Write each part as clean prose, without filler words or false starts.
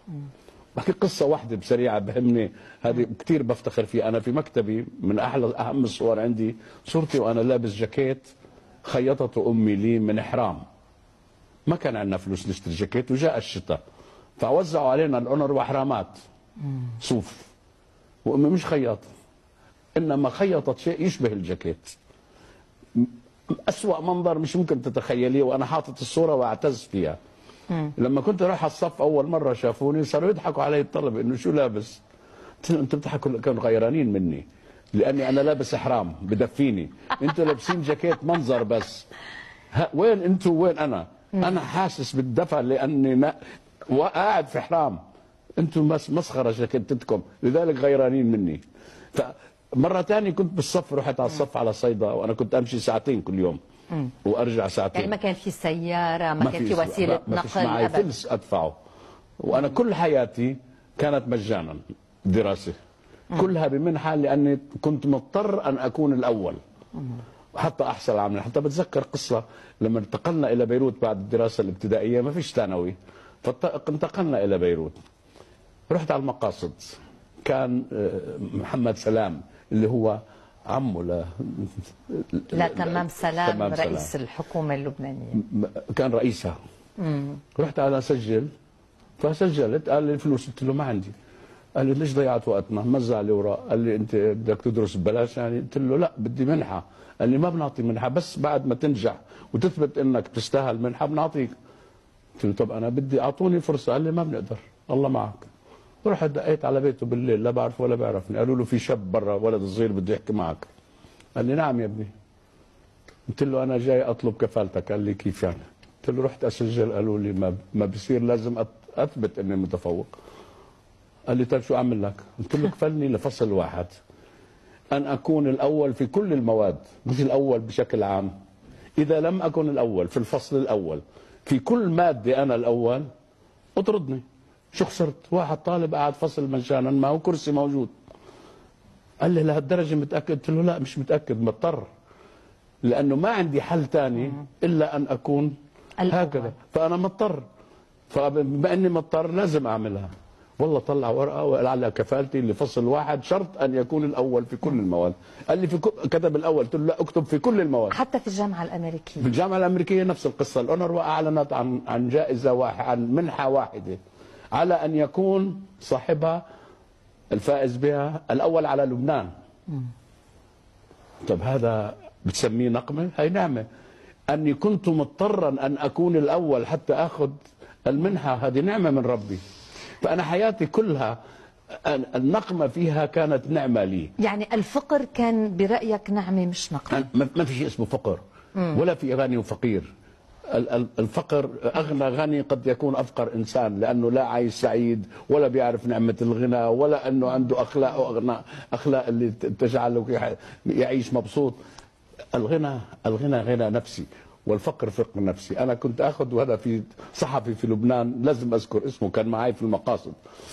بحكي قصة واحدة بسريعة بهمني، هذه كثير بفتخر فيها. أنا في مكتبي من أهم الصور عندي صورتي وأنا لابس جاكيت خيطته أمي لي من حرام. ما كان عندنا فلوس نشتري جاكيت وجاء الشتاء فوزعوا علينا الأونروا حرامات صوف، وأمي مش خياطة إنما خيطت شيء يشبه الجاكيت. أسوأ منظر مش ممكن تتخيليه، وأنا حاطط الصورة وأعتز فيها. لما كنت رايح على الصف اول مره شافوني صاروا يضحكوا علي الطلبه انه شو لابس. قلت لهم انتم بتضحكوا، كانوا غيرانين مني لاني انا لابس احرام بدفيني، انتم لابسين جاكيت منظر بس. وين انتم وين انا؟ انا حاسس بالدفى لاني قاعد في حرام، انتم بس مسخره جاكيتتكم، لذلك غيرانين مني. فمره ثانيه كنت بالصف، رحت على الصف على صيدا وانا كنت امشي ساعتين كل يوم وارجع ساعتين. يعني ما كان في سياره، ما كان في وسيله نقل، ما فيش معي فلس ادفعه. وانا كل حياتي كانت مجانا دراسه، كلها بمنحه لاني كنت مضطر ان اكون الاول حتى احصل على منحه. حتى بتذكر قصه لما انتقلنا الى بيروت بعد الدراسه الابتدائيه، ما فيش ثانوي، فانتقلنا الى بيروت. رحت على المقاصد، كان محمد سلام اللي هو عمه لا تمام سلام رئيس الحكومة اللبنانية، كان رئيسها. رحت على اسجل، فسجلت، قال لي الفلوس، قلت له ما عندي. قال لي ليش ضيعت وقتنا؟ مزع لي وراء، قال لي انت بدك تدرس ببلاش يعني؟ قلت له لا بدي منحه. قال لي ما بنعطي منحه، بس بعد ما تنجح وتثبت انك تستاهل منحه بنعطيك. قلت له طب انا بدي اعطوني فرصه. قال لي ما بنقدر، الله معك. ورحت دقيت على بيته بالليل، لا بعرف ولا بيعرفني. قالوا له في شاب برا، ولد صغير بده يحكي معك. قال لي نعم يا ابني. قلت له انا جاي اطلب كفالتك. قال لي كيف يعني؟ قلت له رحت اسجل، قالوا لي ما بصير، لازم اثبت اني متفوق. قال لي طيب شو اعمل لك؟ قلت له كفلني لفصل واحد ان اكون الاول في كل المواد، مش الاول بشكل عام. اذا لم اكن الاول في الفصل الاول في كل ماده انا الاول اطردني. شو خسرت؟ واحد طالب قاعد فصل مجانا، ما هو كرسي موجود. قال لي لهالدرجه متاكد؟ قلت له لا مش متاكد، مضطر، لانه ما عندي حل ثاني الا ان اكون هكذا، فانا مضطر. فبما اني مضطر لازم اعملها. والله طلع ورقه وقال على كفالتي لفصل واحد شرط ان يكون الاول في كل المواد. قال لي كتب الاول. قلت له لا اكتب في كل المواد. حتى في الجامعه الامريكيه، في الجامعه الامريكيه نفس القصه. الاونروا اعلنت عن جائزه واحده، عن منحه واحده، على ان يكون صاحبها الفائز بها الاول على لبنان. طب هذا بتسميه نقمه؟ هي نعمه. اني كنت مضطرا ان اكون الاول حتى اخذ المنحه، هذه نعمه من ربي. فانا حياتي كلها النقمه فيها كانت نعمه لي. يعني الفقر كان برايك نعمه مش نقمه؟ ما في شيء اسمه فقر، ولا في غني وفقير. الفقر اغنى غني قد يكون افقر انسان، لانه لا عايش سعيد ولا بيعرف نعمه الغنى، ولا انه عنده اخلاق اخلاق اللي تجعله يعيش مبسوط. الغنى غنى نفسي، والفقر فقر نفسي. انا كنت اخذ، وهذا في صحفي في لبنان لازم اذكر اسمه، كان معي في المقاصد،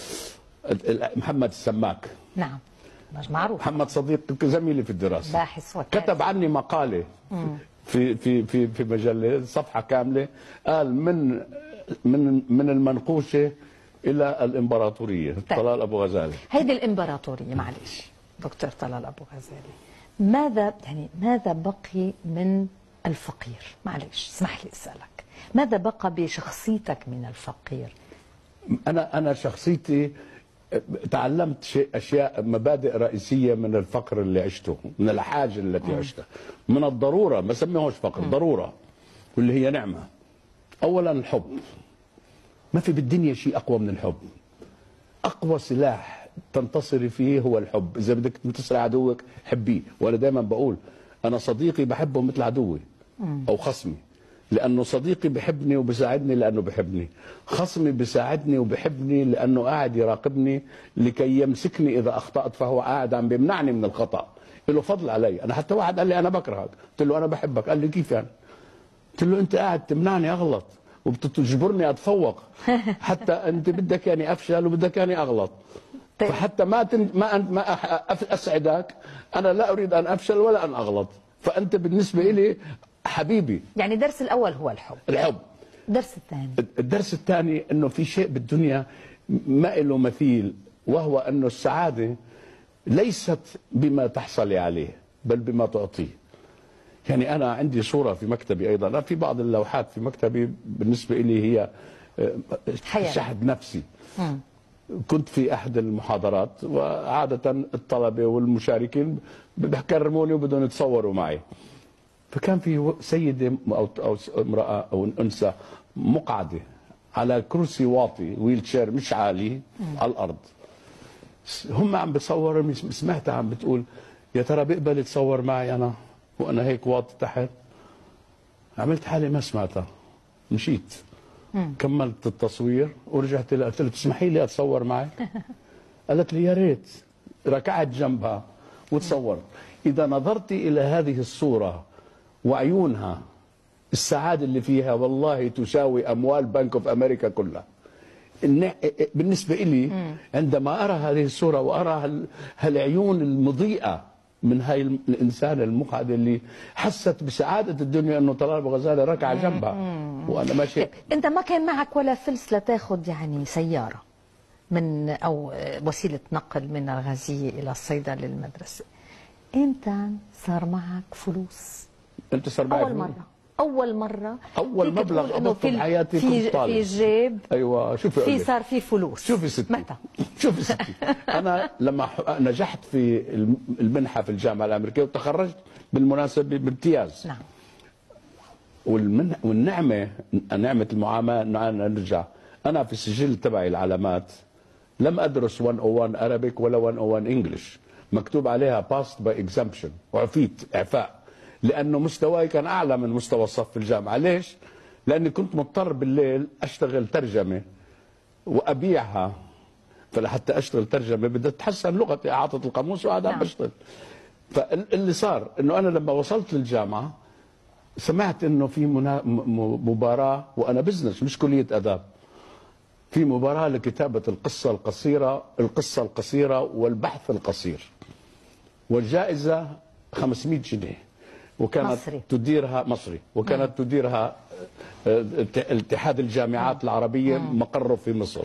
محمد السماك. نعم معروف. محمد صديق زميلي في الدراسه، باحث وكاتب، كتب عني مقاله في مجله صفحه كامله، قال من المنقوشه الى الامبراطوريه. طيب. طلال ابو غزاله. هيدي الامبراطوريه، معلش دكتور طلال ابو غزاله، ماذا بقي من الفقير؟ معلش اسمح لي اسالك، ماذا بقى بشخصيتك من الفقير؟ انا شخصيتي تعلمت اشياء، مبادئ رئيسيه من الفقر اللي عشته، من الحاجه التي عشتها، من الضروره، ما سميهوش فقر، ضروره، واللي هي نعمه. اولا الحب، ما في بالدنيا شيء اقوى من الحب. اقوى سلاح تنتصري فيه هو الحب. اذا بدك تنتصري عدوك حبيه. وانا دائما بقول انا صديقي بحبه مثل عدوي او خصمي، لانه صديقي بحبني وبساعدني لانه بحبني، خصمي بساعدني وبحبني لانه قاعد يراقبني لكي يمسكني اذا اخطات، فهو قاعد عم بيمنعني من الخطا، له فضل علي. انا حتى واحد قال لي انا بكرهك، قلت له انا بحبك. قال لي كيف يعني؟ قلت له انت قاعد تمنعني اغلط وبتجبرني اتفوق، حتى انت بدك يعني افشل وبدك يعني اغلط. فحتى ما اسعدك، انا لا اريد ان افشل ولا ان اغلط، فانت بالنسبه لي حبيبي. يعني الدرس الاول هو الحب. الحب. الدرس الثاني؟ الدرس الثاني انه في شيء بالدنيا ما له مثيل، وهو أن السعادة ليست بما تحصل عليه بل بما تعطيه. يعني أنا عندي صورة في مكتبي أيضا، أنا في بعض اللوحات في مكتبي بالنسبة لي هي شحذ نفسي. كنت في أحد المحاضرات، وعادة الطلبة والمشاركين بكرموني وبدهم يتصوروا معي، فكان في سيدة أو امرأة أو أنثى مقعدة على كرسي واطي ويل تشير مش عالي على الأرض. هم عم بتصوروا، سمعتها عم بتقول يا ترى بيقبل يتصور معي أنا وأنا هيك واطي تحت. عملت حالي ما سمعتها، مشيت كملت التصوير ورجعت لها قلت لها تسمحي لي أتصور معك؟ قالت لي يا ريت. ركعت جنبها وتصورت. إذا نظرت إلى هذه الصورة وعيونها، السعادة اللي فيها والله تساوي أموال بنك أوف أمريكا كلها. بالنسبة إلي عندما أرى هذه الصورة وأرى هالعيون المضيئة من هاي الإنسانة المقعدة اللي حست بسعادة الدنيا أنه طلال أبو غزالة ركع جنبها وأنا ماشي. أنت ما كان معك ولا فلس لتاخذ يعني سيارة من أو وسيلة نقل من الغازية إلى الصيدلة للمدرسة، أنت صار معك فلوس؟ أنت صار معك أول مرة أول مبلغ قبضته بحياتي كنت طالب في جيب. أيوة شوفي في صار في فلوس. شوفي ستي متى؟ شوفي ستي أنا لما نجحت في المنحة في الجامعة الأمريكية وتخرجت بالمناسبة بامتياز. نعم. والنعمة نعمة المعاماة أنه أنا نرجع. أنا في السجل تبعي العلامات لم أدرس 101 Arabic ولا 101 English، مكتوب عليها passed by exemption، وعفيت إعفاء، لأنه مستواي كان أعلى من مستوى الصف في الجامعة. ليش؟ لأني كنت مضطر بالليل أشتغل ترجمة وأبيعها، فلحتى أشتغل ترجمة بدي أتحسن لغتي، أعطت القاموس وقاعد عم بشتغل. فاللي صار إنه أنا لما وصلت للجامعة سمعت إنه في مباراة، وأنا بزنس مش كلية آداب، في مباراة لكتابة القصة القصيرة والبحث القصير، والجائزة 500 جنيه، وكانت تديرها مصري، وكانت تديرها اتحاد الجامعات العربية مقره في مصر.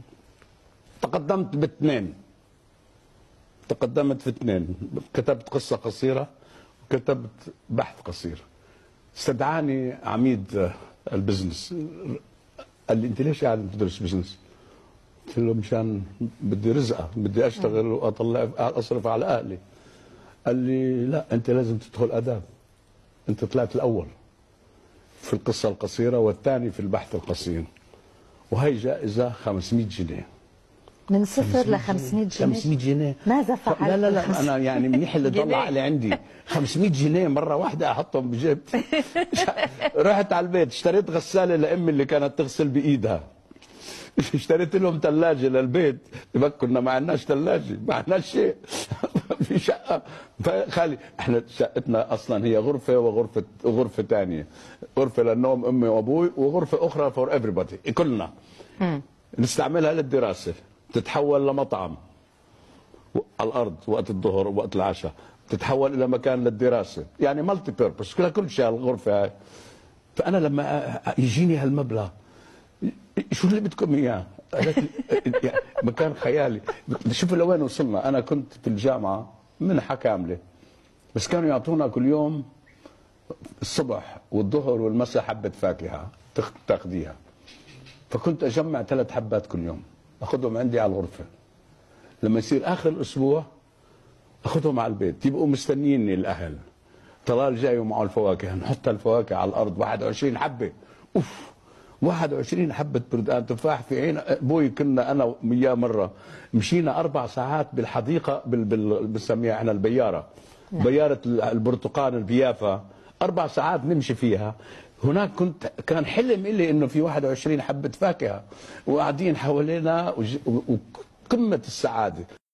تقدمت في اثنين، كتبت قصة قصيرة وكتبت بحث قصير. استدعاني عميد البزنس قال لي انت ليش قاعد تدرس بزنس؟ قلت له مشان بدي رزقه، بدي اشتغل واطلع اصرف على اهلي. قال لي لا انت لازم تدخل اداب، انت طلعت الاول في القصه القصيره والثاني في البحث القصير، وهي جائزه 500 جنيه. من صفر ل 500 جنيه. 500 جنيه ماذا فعلت؟ لا انا يعني منيح اللي ضل عقلي عندي 500 جنيه مره واحده احطهم بجيبتي. رحت على البيت اشتريت غساله لامي اللي كانت تغسل بايدها، اشتريت لهم ثلاجه للبيت، كنا ما عندناش ثلاجه، ما عندناش شيء. في شقه خالي، احنا شقتنا اصلا هي غرفه وغرفه ثانيه، غرفه للنوم امي وابوي وغرفه اخرى فور ايفريبادي كلنا. نستعملها للدراسه، تتحول لمطعم على الارض وقت الظهر ووقت العشاء، تتحول الى مكان للدراسه، يعني مالتي بيربس كل شيء الغرفه هاي. فانا لما يجيني هالمبلغ شو اللي بدكم اياه؟ قالت لي مكان خيالي. شوفوا لوين وصلنا. انا كنت في الجامعه منحه كامله، بس كانوا يعطونا كل يوم الصبح والظهر والمساء حبه فاكهه تاخذيها، فكنت اجمع 3 حبات كل يوم اخذهم عندي على الغرفه. لما يصير اخر الاسبوع اخذهم على البيت، يبقوا مستنيني الاهل، طلال جاي ومعه الفواكه، نحط الفواكه على الارض 21 حبه، اوف 21 حبه بردقان تفاح في عين ابوي. كنا انا وياه مره مشينا 4 ساعات بالحديقه بنسميها احنا البياره، بياره البرتقال البيافه، 4 ساعات نمشي فيها. هناك كان حلم إلي انه في 21 حبه فاكهه وقاعدين حوالينا وقمه السعاده.